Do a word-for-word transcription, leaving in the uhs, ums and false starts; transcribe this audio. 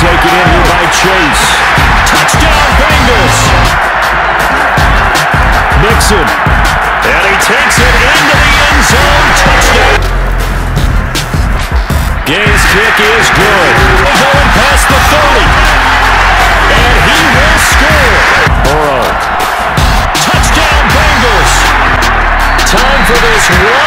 taken in here by Chase. Touchdown, Bengals. Nixon. And he takes it into the end zone. Touchdown. Gay's kick is good. Going past the thirty. And he will score. Burrow. Touchdown, Bengals. Time for this one.